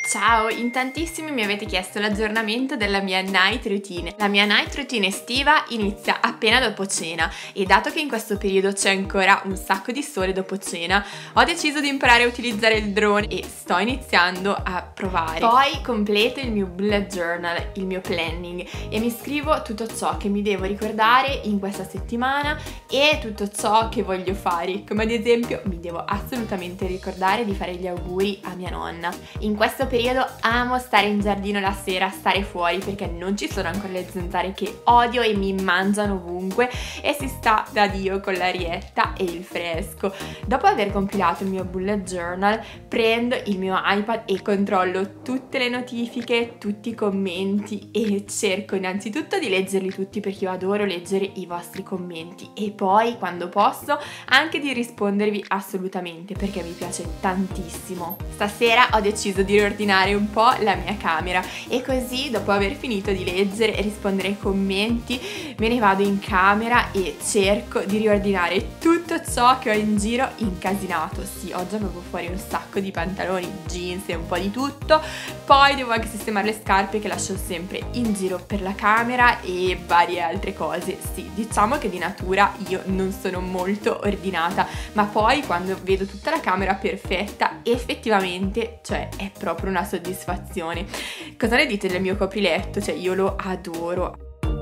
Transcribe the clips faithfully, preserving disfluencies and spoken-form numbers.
Ciao, in tantissimi mi avete chiesto l'aggiornamento della mia night routine. La mia night routine estiva inizia appena dopo cena e dato che in questo periodo c'è ancora un sacco di sole dopo cena, ho deciso di imparare a utilizzare il drone e sto iniziando a provare. Poi completo il mio bullet journal, il mio planning, e mi scrivo tutto ciò che mi devo ricordare in questa settimana e tutto ciò che voglio fare, come ad esempio mi devo assolutamente ricordare di fare gli auguri a mia nonna. In questo periodo amo stare in giardino la sera, stare fuori, perché non ci sono ancora le zanzare che odio e mi mangiano ovunque e si sta da Dio con l'arietta e il fresco. Dopo aver compilato il mio bullet journal prendo il mio iPad e controllo tutte le notifiche, tutti i commenti e cerco innanzitutto di leggerli tutti, perché io adoro leggere i vostri commenti, e poi quando posso anche di rispondervi assolutamente, perché mi piace tantissimo. Stasera ho deciso di riordinare un po' la mia camera e così, dopo aver finito di leggere e rispondere ai commenti, me ne vado in camera e cerco di riordinare tutto ciò che ho in giro incasinato. Sì, oggi avevo fuori un sacco di pantaloni, jeans e un po' di tutto. Poi devo anche sistemare le scarpe che lascio sempre in giro per la camera e varie altre cose. Sì, diciamo che di natura io non sono molto ordinata, ma poi quando vedo tutta la camera perfetta, effettivamente, cioè, è proprio una soddisfazione. Cosa ne dite del mio copriletto? Cioè, io lo adoro.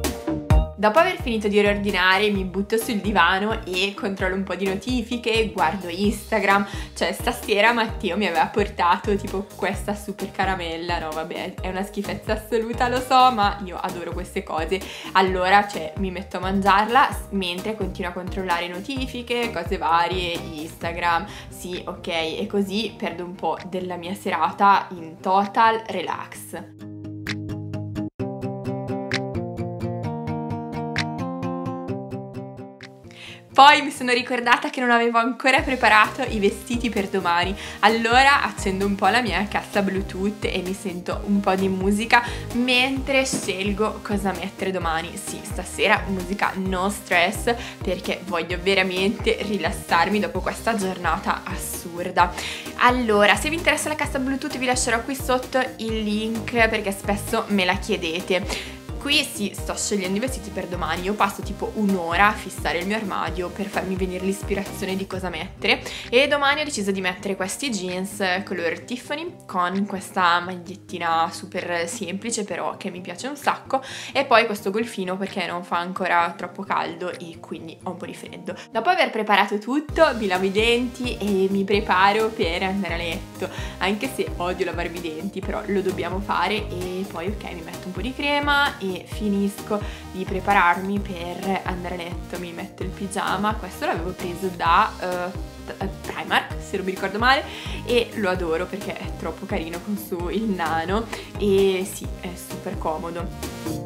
Dopo aver finito di riordinare mi butto sul divano e controllo un po' di notifiche, guardo Instagram. Cioè, stasera Matteo mi aveva portato tipo questa super caramella, no vabbè, è una schifezza assoluta, lo so, ma io adoro queste cose. Allora, cioè, mi metto a mangiarla mentre continuo a controllare notifiche, cose varie, Instagram, sì, ok, e così perdo un po' della mia serata in total relax. Poi mi sono ricordata che non avevo ancora preparato i vestiti per domani, allora accendo un po' la mia cassa Bluetooth e mi sento un po' di musica mentre scelgo cosa mettere domani. Sì, stasera musica no stress, perché voglio veramente rilassarmi dopo questa giornata assurda. Allora, se vi interessa la cassa Bluetooth vi lascerò qui sotto il link, perché spesso me la chiedete. Qui sì, sto scegliendo i vestiti per domani. Io passo tipo un'ora a fissare il mio armadio per farmi venire l'ispirazione di cosa mettere, e domani ho deciso di mettere questi jeans color Tiffany con questa magliettina super semplice però che mi piace un sacco, e poi questo golfino perché non fa ancora troppo caldo e quindi ho un po' di freddo. Dopo aver preparato tutto mi lavo i denti e mi preparo per andare a letto, anche se odio lavarmi i denti, però lo dobbiamo fare. E poi ok, mi metto un po' di crema e finisco di prepararmi per andare a letto. Mi metto il pigiama, questo l'avevo preso da uh, Primark se non mi ricordo male, e lo adoro perché è troppo carino con su il nano e sì, è super comodo.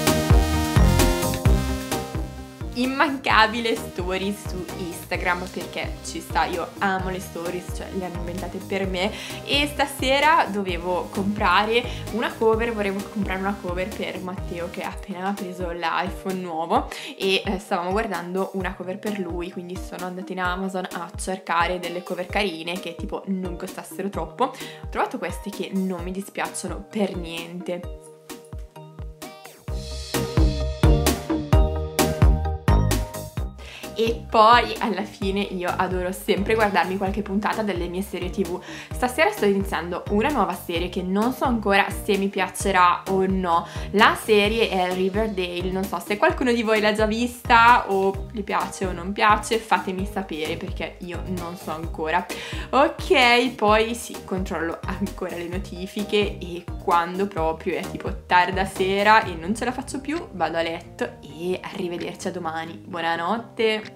Immancabile stories su Instagram, perché ci sta, io amo le stories, cioè le hanno inventate per me, e stasera dovevo comprare una cover, volevo comprare una cover per Matteo che ha appena preso l'iPhone nuovo e eh, stavamo guardando una cover per lui, quindi sono andata in Amazon a cercare delle cover carine che tipo non costassero troppo. Ho trovato queste che non mi dispiacciono per niente. E poi alla fine io adoro sempre guardarmi qualche puntata delle mie serie tv. Stasera sto iniziando una nuova serie che non so ancora se mi piacerà o no. La serie è Riverdale, non so se qualcuno di voi l'ha già vista o gli piace o non piace, fatemi sapere perché io non so ancora. Ok, poi sì, controllo ancora le notifiche e quando proprio è tipo tarda sera e non ce la faccio più vado a letto e arrivederci a domani. Buonanotte!